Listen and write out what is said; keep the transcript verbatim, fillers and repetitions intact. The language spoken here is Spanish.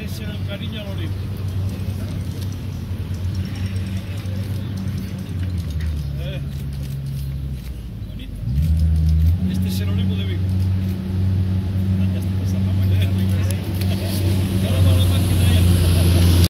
es el cariño al olivo. Eh, bonito. Este es el olivo de Vigo.